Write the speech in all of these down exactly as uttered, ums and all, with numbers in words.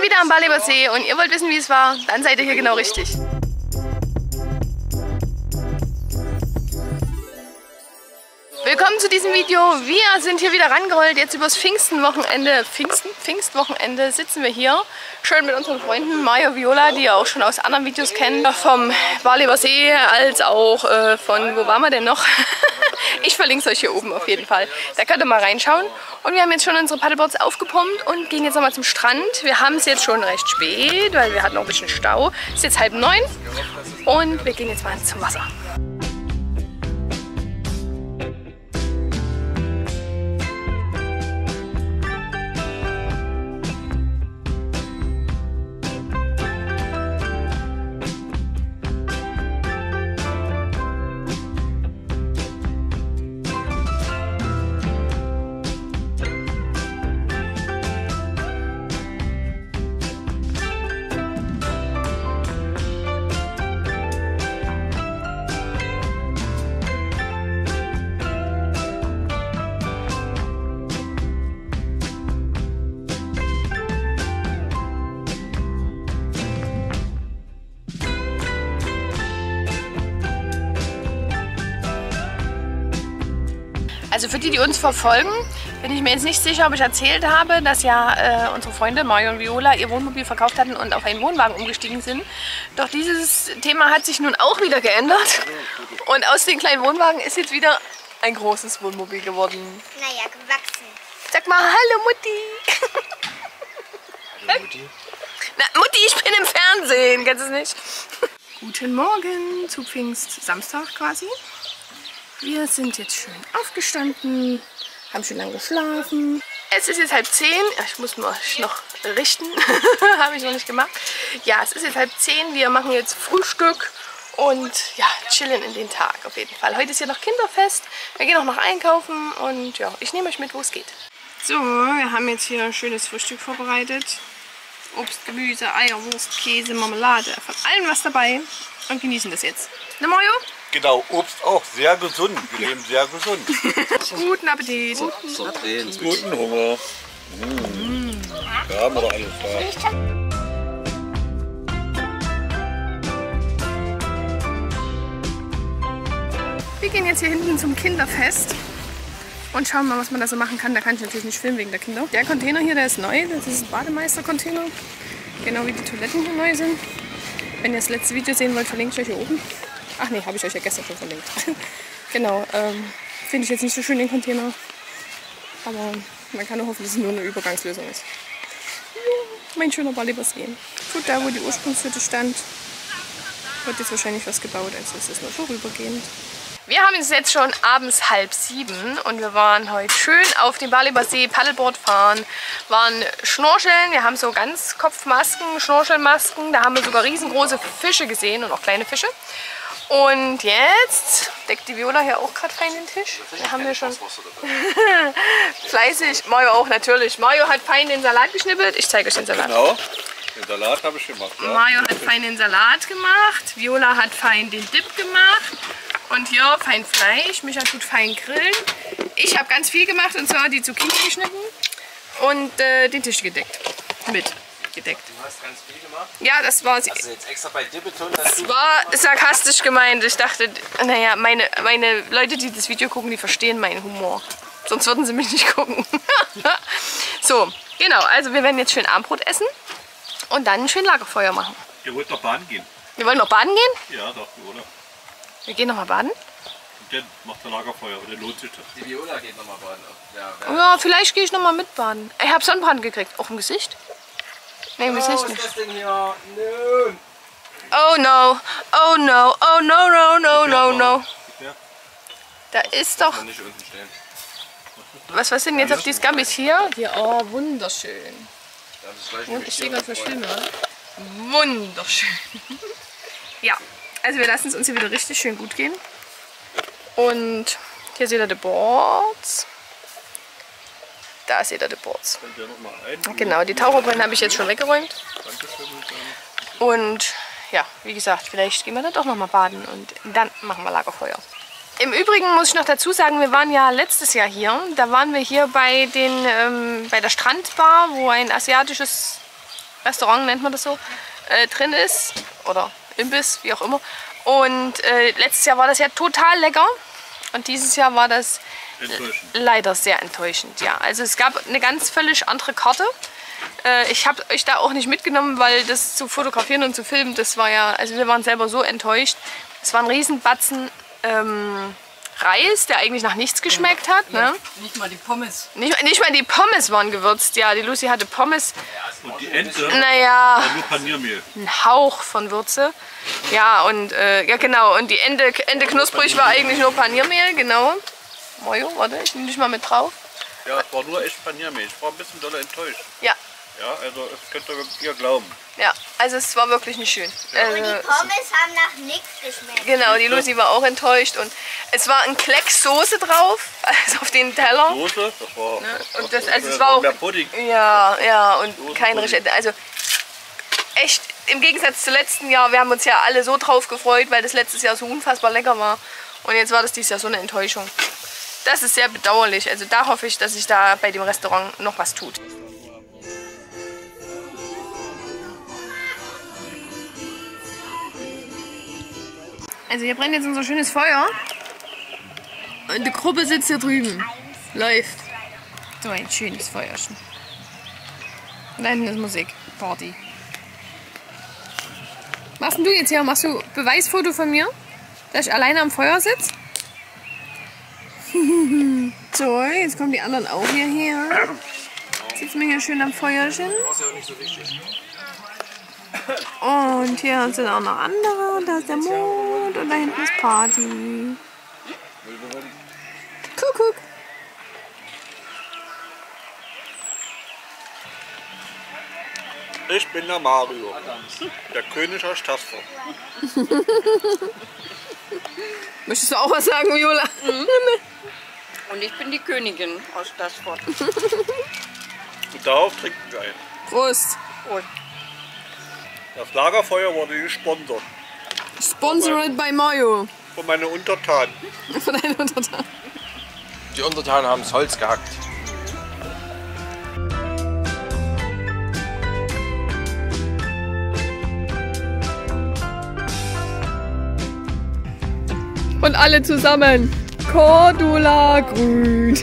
sind wieder am Balleber See und ihr wollt wissen, wie es war, dann seid ihr hier genau richtig. Willkommen zu diesem Video. Wir sind hier wieder rangerollt. Jetzt übers Pfingstenwochenende, Pfingsten, Pfingstwochenende sitzen wir hier. Schön mit unseren Freunden Mario, Viola, die ihr auch schon aus anderen Videos kennt. Vom Balleber See als auch äh, von, wo waren wir denn noch? Ich verlinke es euch hier oben auf jeden Fall. Da könnt ihr mal reinschauen. Und wir haben jetzt schon unsere Paddleboards aufgepumpt und gehen jetzt nochmal zum Strand. Wir haben es jetzt schon recht spät, weil wir hatten noch ein bisschen Stau. Es ist jetzt halb neun und wir gehen jetzt mal zum Wasser. Also für die, die uns verfolgen, bin ich mir jetzt nicht sicher, ob ich erzählt habe, dass ja äh, unsere Freunde Mario und Viola ihr Wohnmobil verkauft hatten und auf einen Wohnwagen umgestiegen sind. Doch dieses Thema hat sich nun auch wieder geändert. Und aus den kleinen Wohnwagen ist jetzt wieder ein großes Wohnmobil geworden. Naja, gewachsen. Sag mal, hallo Mutti. Hallo Mutti. Na, Mutti, ich bin im Fernsehen, kennst du es nicht? Guten Morgen zu Pfingst Samstag quasi. Wir sind jetzt schön aufgestanden, haben schon lange geschlafen. Es ist jetzt halb zehn. Ich muss mich noch richten. Habe ich noch nicht gemacht. Ja, es ist jetzt halb zehn. Wir machen jetzt Frühstück und ja, chillen in den Tag auf jeden Fall. Heute ist ja noch Kinderfest. Wir gehen auch noch einkaufen und ja, ich nehme euch mit, wo es geht. So, wir haben jetzt hier ein schönes Frühstück vorbereitet. Obst, Gemüse, Eier, Wurst, Käse, Marmelade. Von allem was dabei und genießen das jetzt. Ne, Mario? Genau, Obst auch. Sehr gesund. Wir leben sehr gesund. Guten Appetit. Guten Appetit. Guten Hunger. Mmh. Da haben wir doch alles da. Wir gehen jetzt hier hinten zum Kinderfest und schauen mal, was man da so machen kann. Da kann ich natürlich nicht filmen wegen der Kinder. Der Container hier, der ist neu. Das ist ein Bademeister-Container. Genau wie die Toiletten hier neu sind. Wenn ihr das letzte Video sehen wollt, verlinke ich euch hier oben. Ach nee, habe ich euch ja gestern schon verlinkt. Genau, ähm, finde ich jetzt nicht so schön den Container. Aber man kann nur hoffen, dass es nur eine Übergangslösung ist. Mein schöner Balleber See. Gut, da wo die Ursprungshütte stand, wird jetzt wahrscheinlich was gebaut, also ist es nur vorübergehend. Wir haben es jetzt schon abends halb sieben und wir waren heute schön auf dem Balleber See Paddleboard fahren, waren schnorcheln, wir haben so ganz Kopfmasken, Schnorchelmasken, da haben wir sogar riesengroße Fische gesehen und auch kleine Fische. Und jetzt deckt die Viola hier auch gerade fein den Tisch. Wir haben hier schon fleißig, Mario auch natürlich. Mario hat fein den Salat geschnippelt, ich zeige euch den Salat. Genau, den Salat habe ich gemacht. Ja. Mario hat fein den Salat gemacht, Viola hat fein den Dip gemacht. Und hier fein Fleisch, Micha tut fein grillen. Ich habe ganz viel gemacht und zwar die Zucchini geschnitten und äh, den Tisch gedeckt. Mit gedeckt. Du hast ganz viel gemacht? Ja, das war... Hast du jetzt extra bei dir betont, dass Das war sarkastisch gemeint. Ich dachte, naja, meine, meine Leute, die das Video gucken, die verstehen meinen Humor. Sonst würden sie mich nicht gucken. So, genau. Also wir werden jetzt schön Abendbrot essen und dann schön Lagerfeuer machen. Ihr wollt noch baden gehen? Wir wollen noch baden gehen? Ja, doch, oder? Wir gehen noch mal baden? Und dann macht der Lagerfeuer, aber der lohnt sich das. die Viola geht nochmal baden. Ja, Ja, vielleicht gehe ich noch mal mit baden. Ich habe Sonnenbrand gekriegt. Auch im Gesicht? Nee, im oh, Gesicht was nicht. ist das denn hier? Nö. Oh no, oh no, oh no, no, no, no, no. Da ist doch... Nicht unten stehen. Was, was sind jetzt auf die Scabbis hier? Hier, oh, wunderschön. Das ist gleich Und ich sehe gerade verschwimmen. Wunderschön. Ja, also wir lassen es uns hier wieder richtig schön gut gehen. Und hier seht ihr die Boards. Da seht ihr die Boards. Genau, die Taucherbrillen habe ich jetzt schon weggeräumt. Und ja, wie gesagt, vielleicht gehen wir dann doch noch mal baden und dann machen wir Lagerfeuer. Im Übrigen muss ich noch dazu sagen, wir waren ja letztes Jahr hier. Da waren wir hier bei, den, ähm, bei der Strandbar, wo ein asiatisches Restaurant nennt man das so, äh, drin ist. Oder Imbiss, wie auch immer. Und äh, letztes Jahr war das ja total lecker. Und dieses Jahr war das leider sehr enttäuschend. Ja, also es gab eine ganz völlig andere Karte. Äh, ich habe euch da auch nicht mitgenommen, weil das zu fotografieren und zu filmen, das war ja, also wir waren selber so enttäuscht. Es war ein Riesenbatzen ähm, Reis, der eigentlich nach nichts geschmeckt hat. Ja, ne? Nicht mal die Pommes. Nicht, nicht mal die Pommes waren gewürzt. Ja, die Lucy hatte Pommes. Und die Ente naja, war nur Paniermehl. Ein Hauch von Würze. Ja, und äh, ja genau. Und die Ente, Ente knusprig war eigentlich nur Paniermehl, genau. Mojo, warte, ich nehme dich mal mit drauf. Ja, es war nur echt Paniermehl. Ich war ein bisschen doll enttäuscht. Ja. Ja, also das könnt ihr ihr glauben. Ja, also es war wirklich nicht schön. Ja. Also, Und die Pommes haben nach nichts geschmeckt. genau, die Lucy war auch enttäuscht. Und es war ein Klecks Soße drauf, also auf den Teller. Soße, das war, Ne? das, Und das, das, also das es war auch, mehr Pudding. ja, ja, und Soße kein Pudding. richtig, also echt im Gegensatz zu letzten Jahr, wir haben uns ja alle so drauf gefreut, weil das letztes Jahr so unfassbar lecker war. Und jetzt war das dieses Jahr so eine Enttäuschung. Das ist sehr bedauerlich. Also da hoffe ich, dass sich da bei dem Restaurant noch was tut. Also hier brennt jetzt unser schönes Feuer. Und die Gruppe sitzt hier drüben. Läuft. So ein schönes Feuerchen. Und da hinten ist Musik. Party. Was machst denn du jetzt hier? Machst du Beweisfoto von mir? Dass ich alleine am Feuer sitze? So, jetzt kommen die anderen auch hierher. Sitzen wir hier schön am Feuerchen. Das ist ja nicht so wichtig. Und hier sind auch noch andere. Und da ist der Mond und da hinten ist Party. Kuckuck. Ich bin der Mario, der König aus Stassfurt. Möchtest du auch was sagen, Viola? Mhm. Und ich bin die Königin aus Stassfurt. Und darauf trinken wir ein. Prost. Und Das Lagerfeuer wurde gesponsert Sponsored by Mayo. von meinen Untertanen. Von deinen Untertanen. Die Untertanen haben das Holz gehackt. Und alle zusammen. Cordula grün.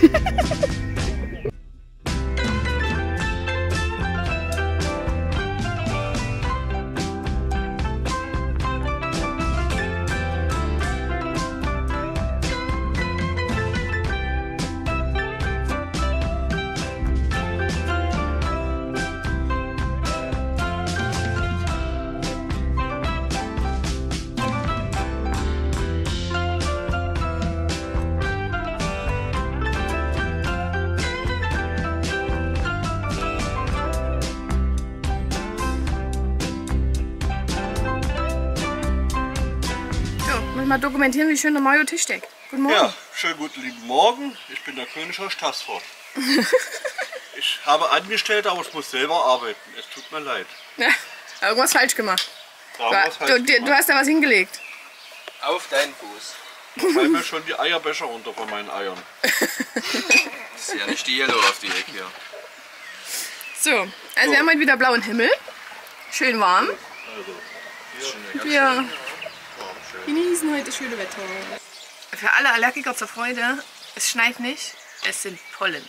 Mal dokumentieren, wie schön der Mario Tisch deckt. Guten Morgen. Ja, schönen guten lieben Morgen. Ich bin der König aus Stassfurt. Ich habe Angestellte, aber ich muss selber arbeiten. Es tut mir leid. Ja, irgendwas falsch gemacht. Da haben wir's Du, halt du, du hast da was hingelegt. Auf deinen Fuß. Da fallen mir schon die Eierbecher runter von meinen Eiern. Das ist ja nicht die Yellow auf die Ecke hier. So, also wir haben heute wieder blauen Himmel. Schön warm. Also, Wir genießen heute das schöne Wetter. Für alle Allergiker zur Freude, es schneit nicht, es sind Pollen.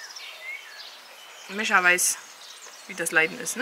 Micha weiß, wie das Leiden ist, ne?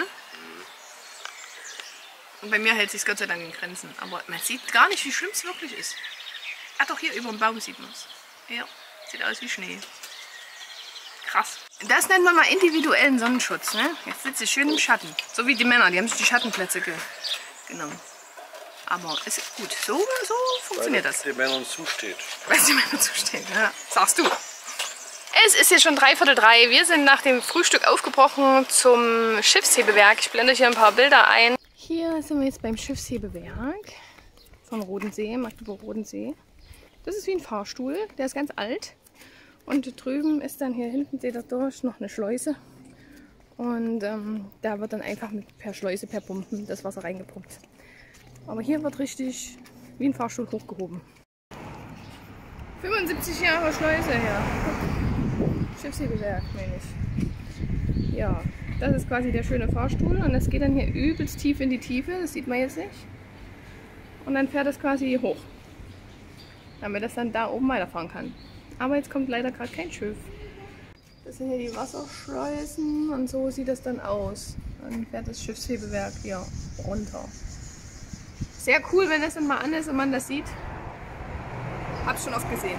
Und bei mir hält sich Gott sei Dank in Grenzen. Aber man sieht gar nicht, wie schlimm es wirklich ist. Ah, doch, hier über dem Baum sieht man es. Ja, sieht aus wie Schnee. Krass. Das nennt man mal individuellen Sonnenschutz, ne? Jetzt sitzt sie schön im Schatten. So wie die Männer, die haben sich die Schattenplätze ge genommen. Aber es ist gut. So, so funktioniert das. den Männern zusteht. Weil es den Männern zusteht, ja. Sagst du. Es ist jetzt schon dreiviertel drei. Wir sind nach dem Frühstück aufgebrochen zum Schiffshebewerk. Ich blende hier ein paar Bilder ein. Hier sind wir jetzt beim Schiffshebewerk von Rodensee, Magdeburg-Rodensee. Das ist wie ein Fahrstuhl, der ist ganz alt. Und drüben ist dann hier hinten, seht ihr durch, noch eine Schleuse. Und ähm, da wird dann einfach mit, per Schleuse, per Pumpen das Wasser reingepumpt. Aber hier wird richtig wie ein Fahrstuhl hochgehoben. fünfundsiebzig Jahre Schleuse, ja. Schiffshebewerk, meine ich. Ja, Das ist quasi der schöne Fahrstuhl und das geht dann hier übelst tief in die Tiefe, das sieht man jetzt nicht. Und dann fährt es quasi hoch, damit es dann da oben weiterfahren kann. Aber jetzt kommt leider gerade kein Schiff. Das sind hier die Wasserschleusen und so sieht das dann aus. Dann fährt das Schiffshebewerk hier runter. Sehr cool, wenn das dann mal an ist und man das sieht. Hab's schon oft gesehen.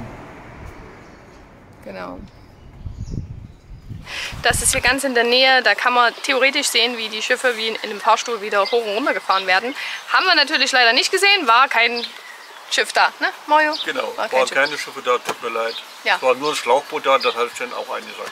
Genau. Das ist hier ganz in der Nähe, da kann man theoretisch sehen, wie die Schiffe wie in einem Fahrstuhl wieder hoch und runter gefahren werden. Haben wir natürlich leider nicht gesehen, war kein Schiff da, ne Mario? Genau, war waren Schiff. keine Schiffe da, tut mir leid. Ja. Es war nur ein Schlauchboot da, das habe ich dann auch eingesagt.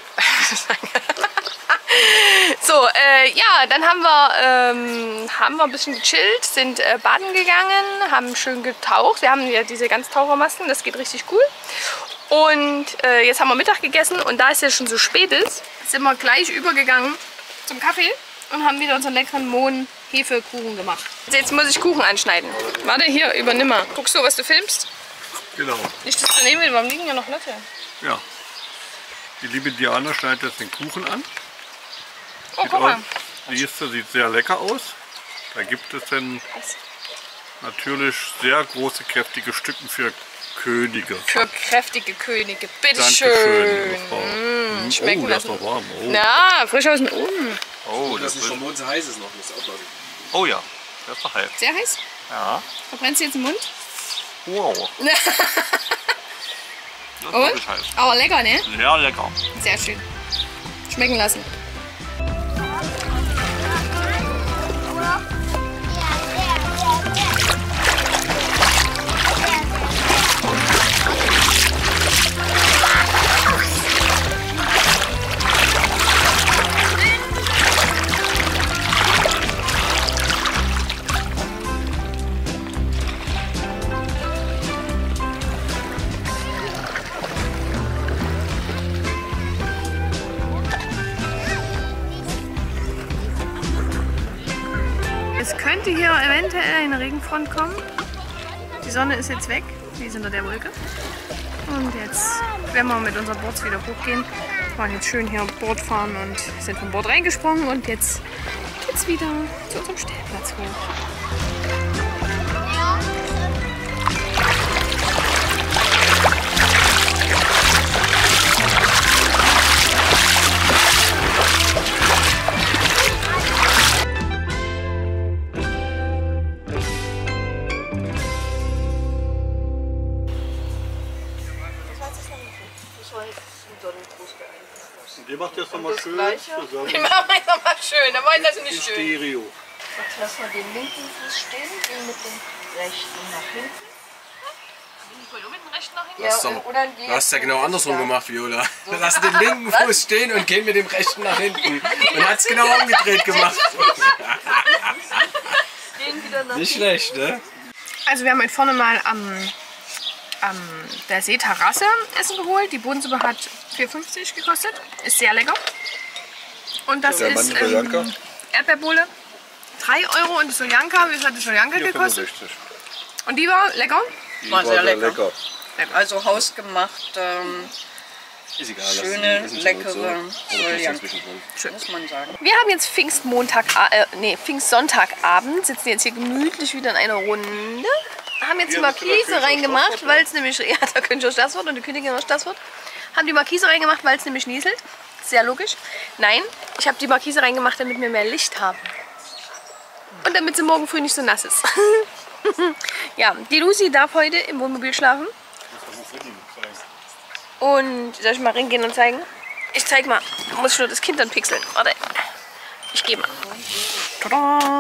So, äh, ja, dann haben wir, ähm, haben wir ein bisschen gechillt, sind äh, baden gegangen, haben schön getaucht. Wir haben ja diese Ganztauchermasken, das geht richtig cool. Und äh, jetzt haben wir Mittag gegessen und da es ja schon so spät ist, sind wir gleich übergegangen zum Kaffee und haben wieder unseren leckeren Mohn-Hefekuchen gemacht. Also jetzt muss ich Kuchen anschneiden. Warte, hier, übernimm mal. Guckst du, was du filmst? Genau. Nicht, dass du nehmen willst, warum liegen ja noch Löffel? Ja. Die liebe Diana schneidet jetzt den Kuchen an. Oh, Sieht guck mal. aus, die Liste sieht sehr lecker aus. Da gibt es dann natürlich sehr große, kräftige Stücken für Könige. Für kräftige Könige, bitteschön. Dankeschön, liebe Frau. Mmh, Mm, schmecken oh, das ist lassen. noch warm. Oh, Na, frisch aus dem Ofen. oh Das das ist ist schon bei uns heiß ist noch, muss aufpassen. oh ja, das ist noch heiß. Sehr heiß. Ja. Verbrennst du jetzt den Mund? Wow. Das ist Und? wirklich heiß. Aber lecker, ne? Ja, lecker. Sehr schön. Schmecken lassen. Es könnte hier eventuell eine Regenfront kommen. Die Sonne ist jetzt weg, die ist hinter der Wolke. Und jetzt werden wir mit unseren Boards wieder hochgehen. Wir waren jetzt schön hier Board fahren und sind vom Board reingesprungen und jetzt geht's wieder zu unserem Stellplatz hoch. Die macht jetzt nochmal schön zusammen. Wir machen es nochmal schön, aber das ist nicht schön. Stereo. Jetzt lassen wir den linken Fuß stehen, gehen mit dem rechten nach hinten. Ja, Hast du, oder die du hast ja genau andersrum gemacht, Viola. Wir lassen den linken Fuß stehen und gehen mit dem rechten nach hinten. Und hat es genau umgedreht gemacht. Nicht schlecht, ne? Also wir haben hier vorne mal am, am der Seeterrasse Essen geholt. Die Bohnensuppe hat vier fünfzig gekostet. Ist sehr lecker. Und das Der ist Mann Soljanka? ähm, Erdbeerbohle. drei Euro und die Soljanka. Wie viel hat die Soljanka gekostet? vierundsechzig. Und die war lecker. Die War sehr lecker. lecker. Also hausgemacht, ähm, Ist egal. schöne, lass ihn- leckere so. Soljanka, Schön. muss man sagen. Wir haben jetzt Pfingstmontag, äh, nee, Pfingstsonntagabend, sitzen jetzt hier gemütlich wieder in einer Runde. Haben jetzt die Hier Markise mit der reingemacht, Königscher weil es nämlich, ja, der Königscher Staatswirt und die Königin aus Staatswirt. Haben die Markise reingemacht, weil es nämlich nieselt. Sehr logisch. Nein, ich habe die Markise reingemacht, damit wir mehr Licht haben. Und damit sie morgen früh nicht so nass ist. Ja, die Lucy darf heute im Wohnmobil schlafen. Und soll ich mal reingehen und zeigen? Ich zeig mal. Da muss ich nur das Kind dann pixeln. Warte. Ich gehe mal. Tada!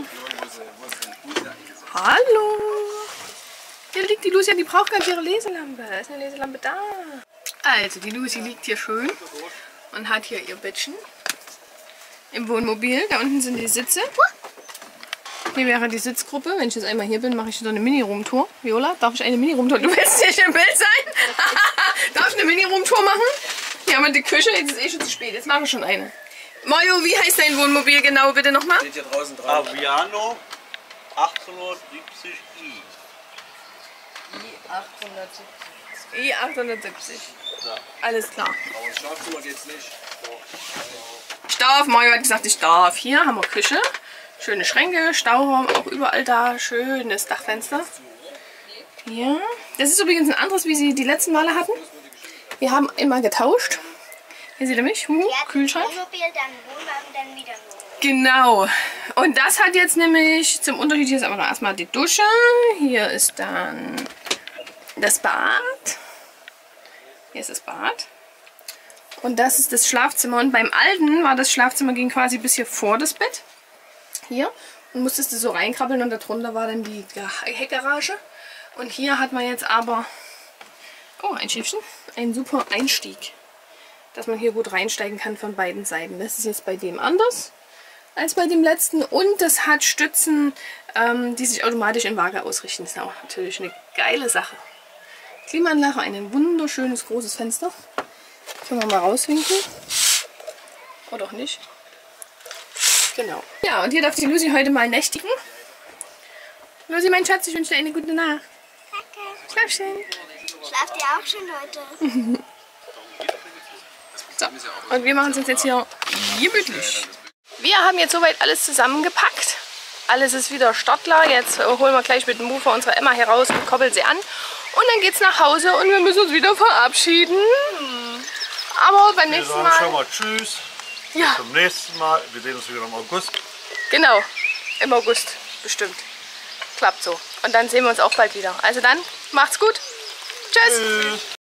Hallo! Hier liegt die Lucy, die braucht gar nicht ihre Leselampe. Da ist eine Leselampe da. Also, die Lucy liegt hier schön und hat hier ihr Bettchen im Wohnmobil. Da unten sind die Sitze. Hier wäre die Sitzgruppe. Wenn ich jetzt einmal hier bin, mache ich wieder eine Mini-Room-Tour. Viola, darf ich eine Mini-Room-Tour? Du willst nicht im Bild sein? Darf ich eine Mini-Room-Tour machen? Hier haben wir die Küche. Jetzt ist eh schon zu spät. Jetzt mache ich schon eine. Mario, wie heißt dein Wohnmobil genau bitte nochmal? Steht hier draußen dran. Aviano achtzehnhundertsiebzig i. I achthundertsiebzig. Alles klar. Aber ins Schlafzimmer geht's nicht. Ich darf, Mario hat gesagt, ich darf. Hier haben wir Küche, schöne Schränke, Stauraum, auch überall da, schönes Dachfenster. Ja, das ist übrigens ein anderes, wie sie die letzten Male hatten. Wir haben immer getauscht. Hier seht ihr mich, huh, Kühlschrank. Wohnmobil, dann Wohnwagen, dann wieder Wohnmobil. Genau. Und das hat jetzt nämlich zum Unterschied, hier ist aber noch erstmal die Dusche. Hier ist dann das Bad. Hier ist das Bad. Und das ist das Schlafzimmer. Und beim alten war das Schlafzimmer ging quasi bis hier vor das Bett. Hier. Und musstest du so reinkrabbeln und darunter war dann die Heckgarage. Und hier hat man jetzt aber, oh, ein Schiffchen, einen super Einstieg. Dass man hier gut reinsteigen kann von beiden Seiten. Das ist jetzt bei dem anders als bei dem letzten. Und das hat Stützen, ähm, die sich automatisch in Waage ausrichten. Das ist auch natürlich eine geile Sache. Klimaanlage, ein wunderschönes großes Fenster. Können wir mal rauswinkeln. Oder auch nicht. Genau. Ja, und hier darf die Lucy heute mal nächtigen. Lucy, mein Schatz, ich wünsche dir eine gute Nacht. Danke. Schlaf schön. Schlaft ihr auch schon heute? So, und wir machen es uns jetzt hier gemütlich. Wir haben jetzt soweit alles zusammengepackt. Alles ist wieder startklar. Jetzt holen wir gleich mit dem Mover unsere Emma hier raus und koppeln sie an. Und dann geht's nach Hause und wir müssen uns wieder verabschieden. Aber beim Wir nächsten sagen schon Mal... mal Tschüss. Ja, Bis zum nächsten Mal. Wir sehen uns wieder im August. genau. Im August bestimmt. Klappt so. Und dann sehen wir uns auch bald wieder. Also dann, macht's gut. Tschüss. Tschüss.